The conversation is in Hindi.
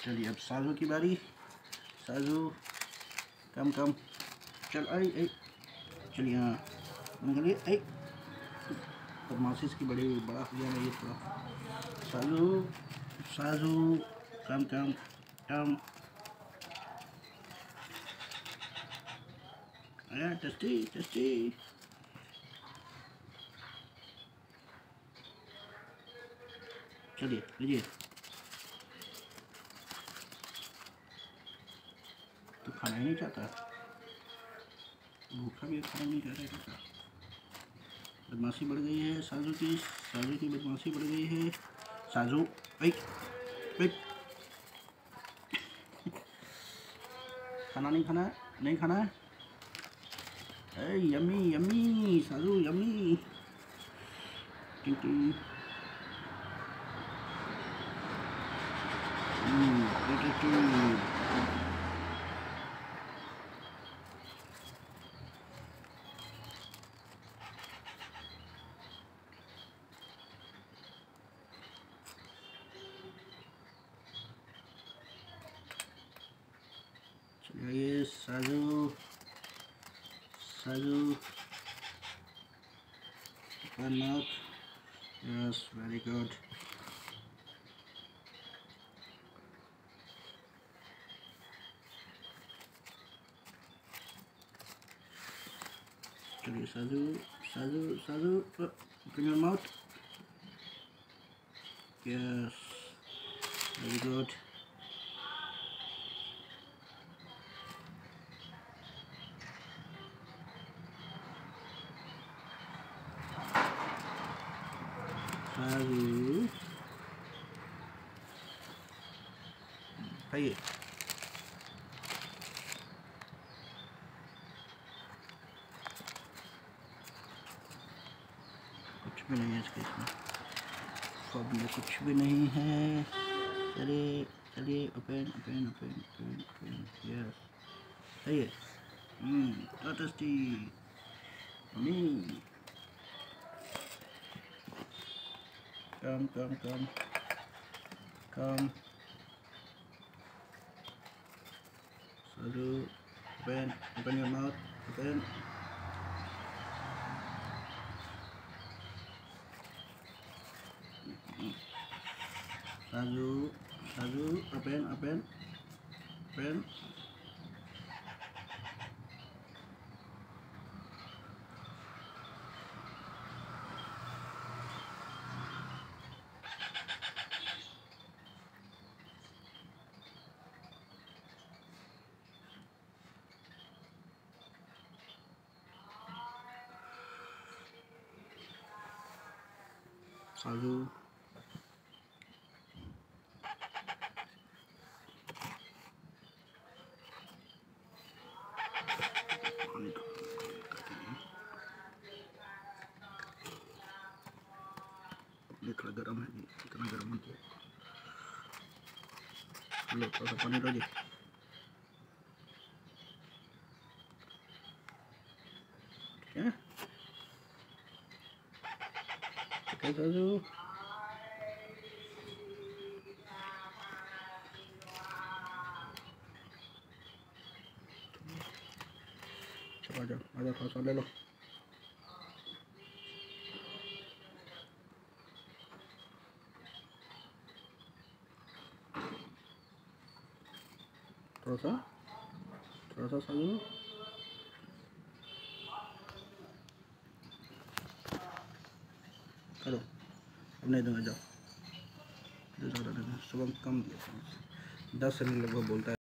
चलिए अब साजू की बारी। साजू कम कम, चल आई आई, चलिए हाँ निकलिए आई। बदमाशी की बड़ी बड़ा हो गया ये थोड़ा। साजू साजू कम कम कम, आया टेस्टी टेस्टी। चलिए लीजिए। तो खाना ही नहीं चाहता, भूखा भी खाना नहीं चाह रहा। बदमाशी बढ़ गई है साजू की, साजू की बदमाशी बढ़ गई है। साजू एक एक, खाना नहीं खाना है, नहीं खाना है। Yummy yummy Saju yummy. टिंग चलिए साजू साजू मौत। Yes very good. चलिए Saju Saju Saju open your mouth. Yes very good. Saju खाइए। कुछ भी नहीं है इसके, इसमें फॉर्म में कुछ भी नहीं है। चलिए चलिए open open open open open. Yes खाइए। Tasty come come come come. Saju open open your mouth open. Saju Saju open open open. Saju थोड़ा गर्म है जी, इतना गर्म मत लो, थोड़ा सा पानी लो जी। ठीक है साजू। चलो आ जाओ आ जाओ, थोड़ा सा ले लो। थोड़ा सा साजू। करो, अब नहीं दूंगा, जाओ। ज़्यादा सुबह कम दिया, 10 सेकंड लगभग बोलता है।